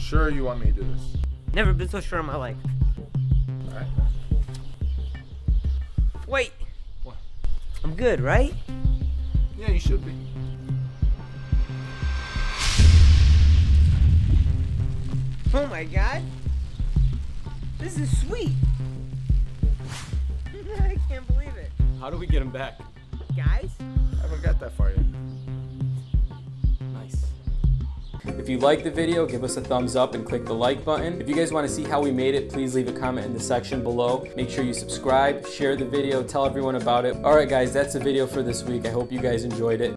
sure you want me to do this? Never been so sure in my life. Alright. Wait. What? I'm good, right? Yeah, you should be. Oh my god. This is sweet. I can't believe it. How do we get him back? Guys? I haven't got that far yet. Nice. If you liked the video, give us a thumbs up and click the like button. If you guys want to see how we made it, please leave a comment in the section below. Make sure you subscribe, share the video, tell everyone about it. Alright guys, that's the video for this week. I hope you guys enjoyed it.